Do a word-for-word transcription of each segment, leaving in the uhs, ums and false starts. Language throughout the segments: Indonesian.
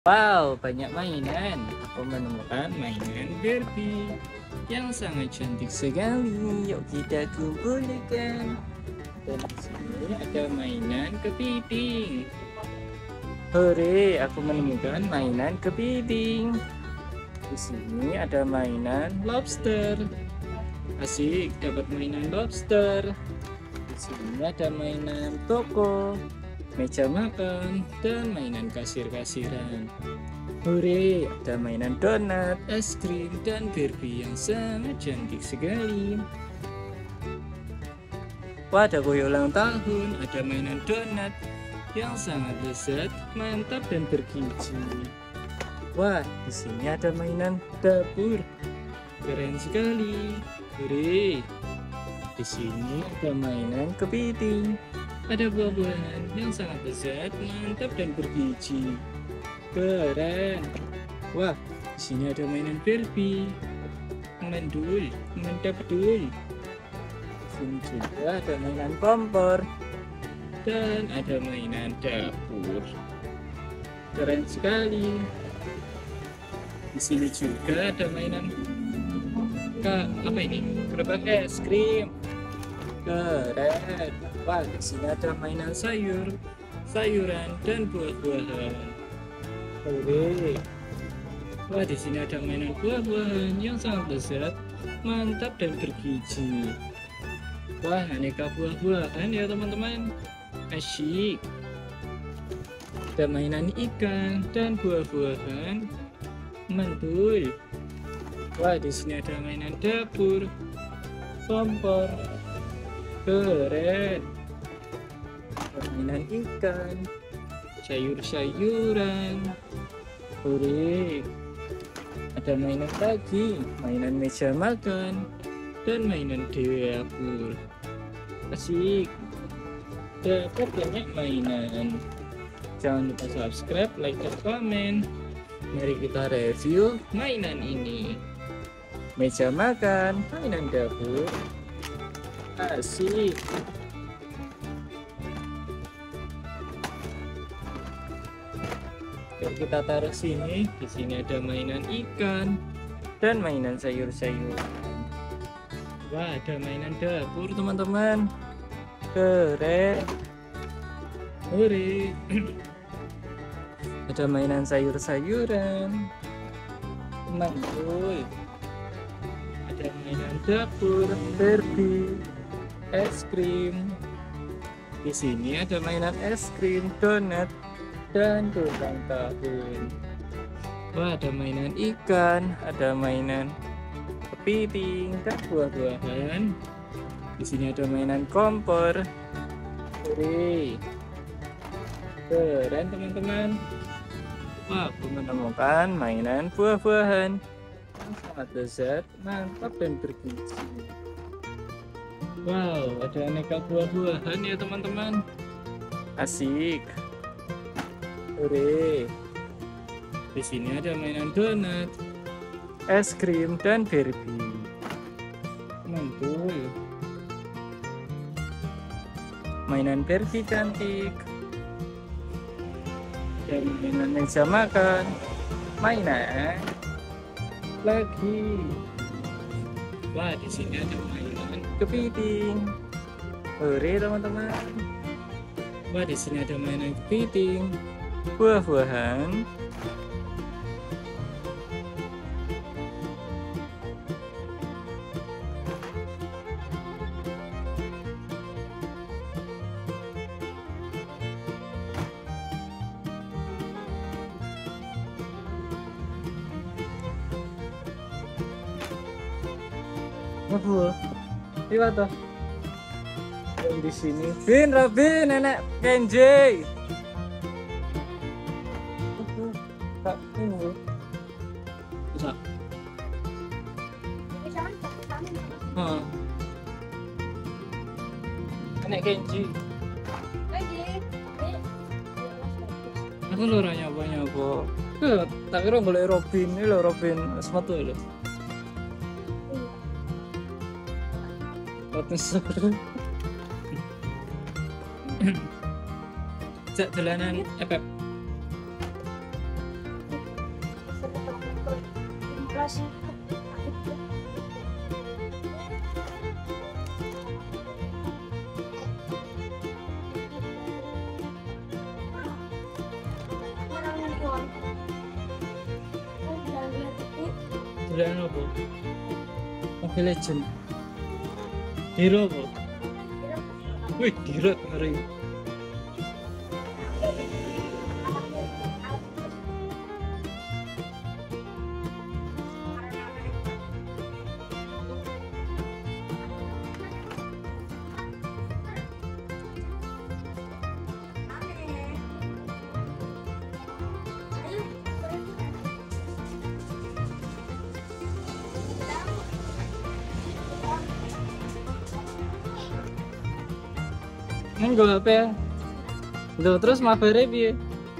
Wow, banyak mainan. Aku menemukan mainan Barbie yang sangat cantik sekali. Yuk kita kumpulkan. Dan di sini ada mainan kepiting. Hore, aku menemukan mainan kepiting. Di sini ada mainan lobster. Asik, dapat mainan lobster. Di sini ada mainan toko, meja makan, dan mainan kasir-kasiran. Hore, ada mainan donat, es krim, dan Barbie yang sangat cantik sekali. Wah, ada kue ulang tahun, ada mainan donat yang sangat lezat, mantap, dan bergizi. Wah, di sini ada mainan dapur, keren sekali. Hore, di sini ada mainan kepiting. Ada buah-buahan yang sangat lezat, mantap, dan bergizi. Keren. Wah, di sini ada mainan Barbie. Mendul, mantap betul. Di sini juga ada mainan kompor dan ada mainan dapur. Keren sekali. Di sini juga ada mainan Kak, apa ini? Gerobak es krim. Keren. Wah, di sini ada mainan sayur, sayuran, dan buah-buahan. Oke. Wah, di sini ada mainan buah-buahan yang sangat lezat, mantap, dan bergizi. Wah, aneka buah-buahan ya teman-teman. Asyik. Ada mainan ikan dan buah-buahan. Mantul. Wah, di sini ada mainan dapur, kompor. Keren. Mainan ikan, sayur-sayuran. Hore. Ada mainan lagi, mainan meja makan, dan mainan dapur. Asik. Dapat banyak mainan. Jangan lupa subscribe, like, dan komen. Mari kita review mainan ini. Meja makan, mainan dapur. Asik. Oke, kita taruh sini. Di sini ada mainan ikan dan mainan sayur-sayuran. Wah, ada mainan dapur teman-teman. Keren. Hore. Ada mainan sayur-sayuran. Mantul. Ada mainan dapur, Barbie, es krim. Di sini ada mainan es krim, donat, dan ulang tahun. Wah, ada mainan ikan, ada mainan kepiting, dan buah-buahan. Di sini ada mainan kompor. Hore. Keren teman-teman. Wah, aku menemukan mainan buah-buahan yang sangat lezat, mantap, dan bergizi. Wow, ada aneka buah-buahan ya teman-teman. Asik. Hore. Di sini ada mainan donat, es krim, dan Barbie. Mantul. Mainan Barbie cantik. Dan mainan meja makan. Mainan lagi. Wah, di sini ada mainan kepiting. Hore teman-teman. Wah, di sini ada mainan kepiting, buah-buahan. Apa? Lihat toh. Yang di sini. Bin, Robin, nenek Kenji. Kak, ini. Bisa. Hmm. Nenek Kenji. Aku lho ora nyapa-nyapa. Eh, tak kira golek Robin, ini lho Robin, wis metu lho. Ratna Jak dolanan F F. Terus Durian apa? Mobile Legend. Hero apa? Wih, dirot hari. Neng gue H P ya. Duh, terus mabere piye?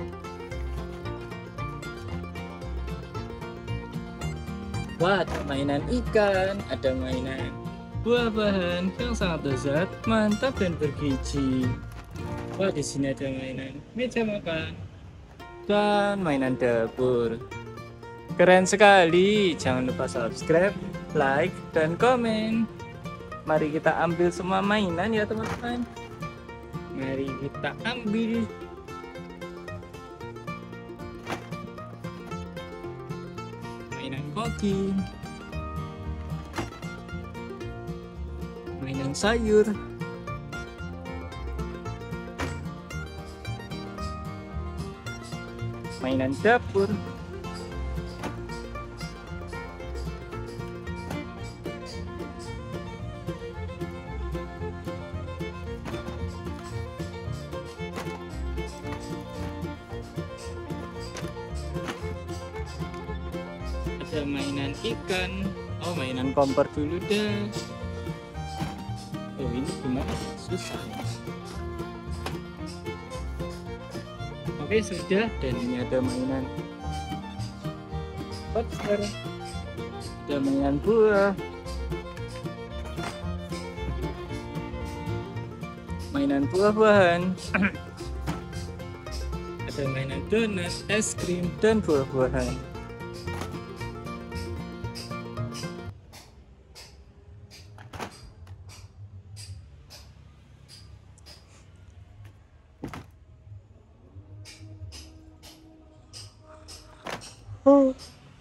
Wah, ada mainan ikan, ada mainan buah-buahan yang sangat lezat, mantap dan bergizi. Wah, di sini ada mainan meja makan dan mainan dapur. Keren sekali. Jangan lupa subscribe, like, dan komen. Mari kita ambil semua mainan ya teman-teman. Mari kita ambil. Mainan koki, mainan sayur, mainan dapur, ada mainan ikan. Oh, mainan kompor dulu deh. Oh, ini gimana? Susah. Oke, sudah. Dan ini ada mainan poster, ada mainan buah, mainan buah-buahan, ada mainan donat, es krim, dan buah-buahan. Oh.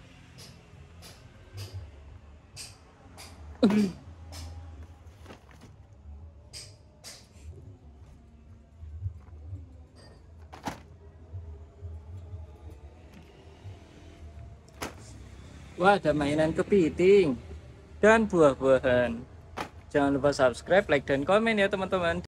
Wah, ada mainan kepiting dan buah-buahan. Jangan lupa subscribe, like, dan komen ya teman-teman.